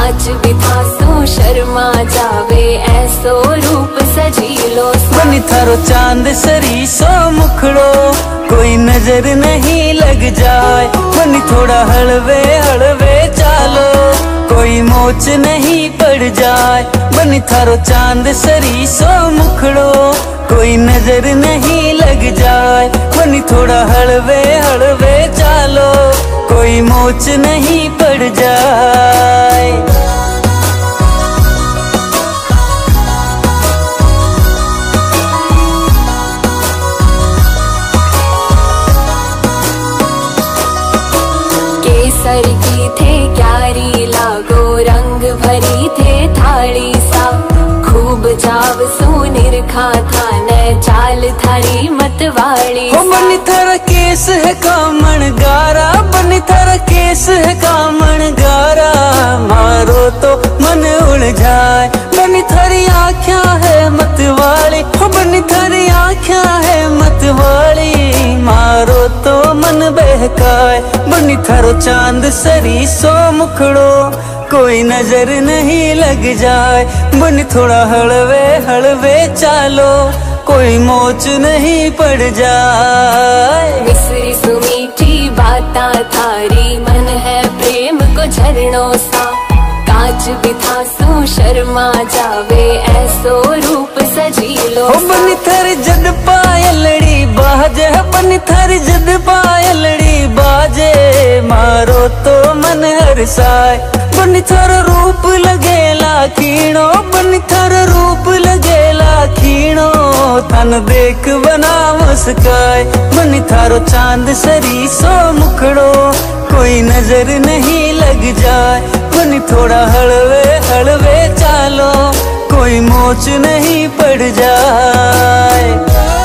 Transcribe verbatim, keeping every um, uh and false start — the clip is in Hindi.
कांच भी था सो शर्मा जावे ऐसो रूप सजीलो। बनी थारो चांद सरी सो मुखड़ो कोई नजर नहीं लग जाए। बनी थोड़ा हलवे हलवे चालो कोई मोच नहीं पड़ जाए। बनी थारो चांद सरी सो मुखड़ो कोई नजर नहीं लग जाए। बनी थोड़ा हलवे हलवे चालो कोई मोच नहीं पड़ जाए। केसर की थे क्यारी लागो रंग भरी थे थाली सा। खूब जाव सोनिर खा था न चाल थारी मतवाड़ी। हो बनी थारा केस है कामण गारा। बनी थारा केस है कामण गारा मारो तो मन उड़ जाए। बनी थारी आँखियाँ है मतवाली। हो बनी थारी आँखियाँ है मतवाली मारो तो मन बहकाए। बनी थारो चांद सरी सो मुखड़ो कोई नजर नहीं लग जाए। बनी थोड़ा हलवे हलवे चालो कोई मोच नहीं पड़ जाए। मिसरी सुमीठी बाता थारी मन है प्रेम को झरनों सा। कांच भी था सो शर्मा जावे ऐसो रूप सजीलो। हो बनी थारी जद पायलड़ी बाजे। बनी थारी जद पायलड़ी बाजे मारो तो मन हरसाए। बनी थारो रूप लगेला खीणो। बनी थारो रूप लगेला खीणो तन देख बना मुस्काए। बनी थारो चांद सरी सो मुखड़ो कोई नजर नहीं लग जाए। बनी थोड़ा हलवे हलवे चालो कोई मोच नहीं पड़ जाए।